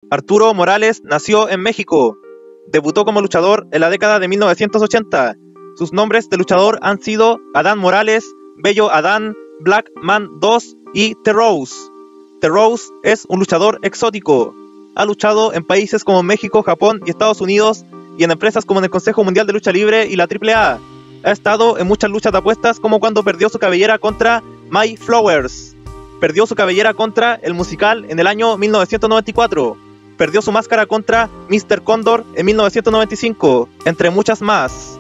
Arturo Morales nació en México. Debutó como luchador en la década de 1980. Sus nombres de luchador han sido Adán Morales, Bello Adán, Black Man 2 y The Rose. The Rose es un luchador exótico. Ha luchado en países como México, Japón y Estados Unidos y en empresas como en el Consejo Mundial de Lucha Libre y la AAA. Ha estado en muchas luchas de apuestas, como cuando perdió su cabellera contra My Flowers. Perdió su cabellera contra el musical en el año 1994. Perdió su máscara contra Mr. Cóndor en 1995, entre muchas más.